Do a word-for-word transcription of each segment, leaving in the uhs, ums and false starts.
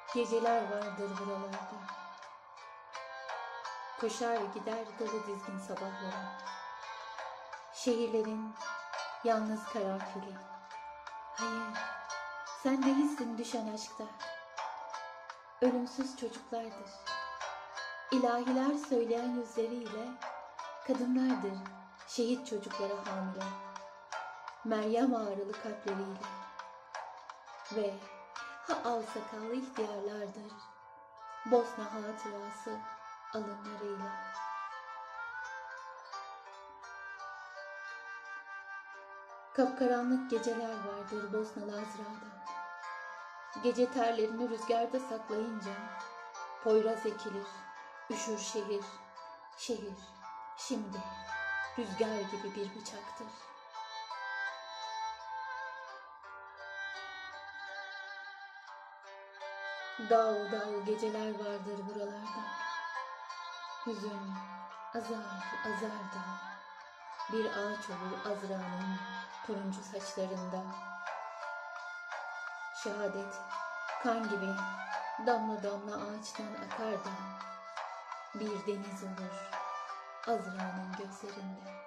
Geceler vardır buralarda. Koşar gider dolu dizgin sabahlara. Şehirlerin yalnız karanfili. Hayır, sen değilsin düşen aşkta. Ölümsüz çocuklardır. İlahiler söyleyen yüzleriyle kadınlardır şehit çocuklara hamile. Meryem ağrılı kalpleriyle ve ha al sakallı ihtiyarlardır Bosna hatırası alınlarıyla. Kapkaranlık geceler vardır Bosnalı Azra'da. Gece terlerini rüzgarda saklayınca Poyraz ekilir, üşür şehir, şehir şimdi rüzgar gibi bir bıçaktır. Dağ dağ geceler vardır buralarda. Hüzün azar azar da bir ağaç olur Azra'nın turuncu saçlarında. Şehadet kan gibi damla damla ağaçtan akar da bir deniz olur Azra'nın gözlerinde.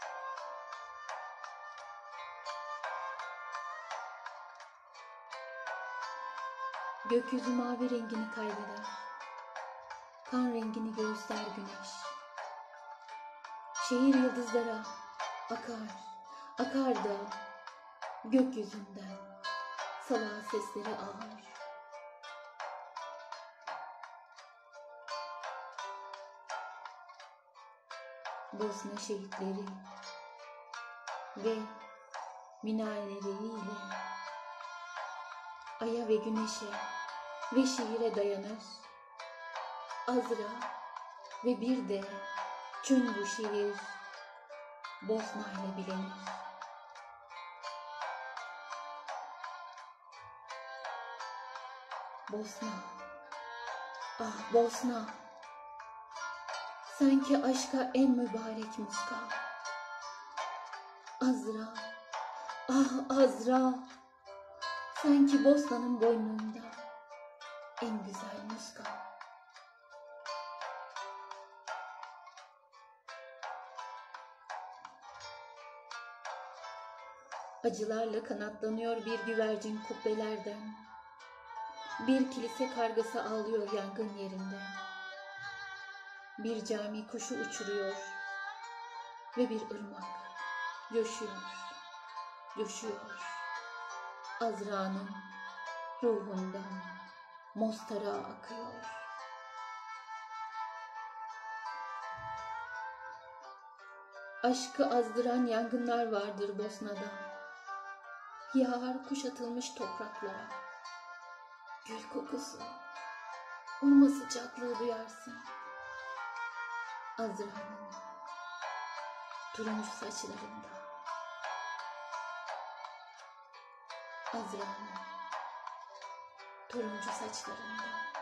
Gökyüzü mavi rengini kaybeder, kan rengini göğüsler güneş. Şehir yıldızlara akar, akar da gökyüzünden salah sesleri ağır. Bosna şehitleri ve minareleriyle aya ve güneşe ve şiire dayanır. Azra ve bir de tüm bu şiir Bosna ile bilinir. Bosna, ah Bosna, sanki aşka en mübarek muska. Azra, ah Azra, sanki Bosna'nın boynunda en güzel muska. Acılarla kanatlanıyor bir güvercin kubbelerden. Bir kilise kargası ağlıyor yangın yerinde. Bir cami kuşu uçuruyor ve bir ırmak coşuyor, coşuyor. Azra'nın ruhundan Mostara akıyor. Aşkı azdıran yangınlar vardır Bosna'da. Yağar kuşatılmış topraklara. Gül kokusu, hurma sıcaklığı duyarsın. Azra'nın turuncu saçlarında. Azra'nın turuncu saçlarında.